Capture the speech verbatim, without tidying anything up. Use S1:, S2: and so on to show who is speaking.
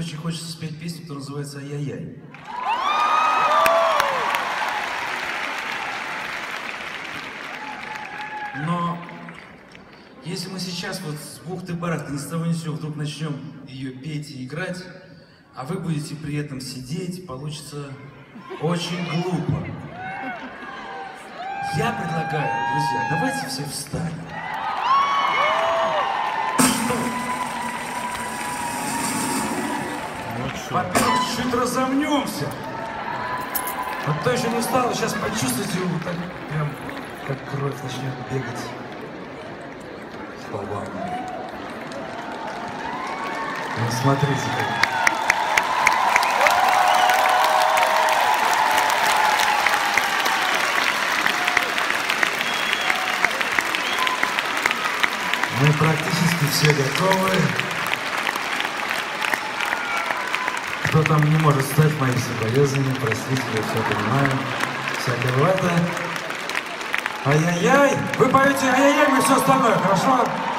S1: очень хочется спеть песню, которая называется «Ай-яй-яй». Но если мы сейчас вот с бухты-барахты ни с того ни с сего вдруг начнем ее петь и играть, а вы будете при этом сидеть, получится очень глупо. Я предлагаю, друзья, давайте все встанем. Во-первых, чуть-чуть разомнемся. Вот кто еще не встал, сейчас почувствуйте, вот так прям, как кровь начнет бегать по вам. Ну, смотрите как. Мы практически все готовы. Кто там не может стать моим соболезнованием, простите, я все понимаю. Всякое бывает. Ай-яй-яй! Вы поете ай-яй-яй, мы все остальное, хорошо?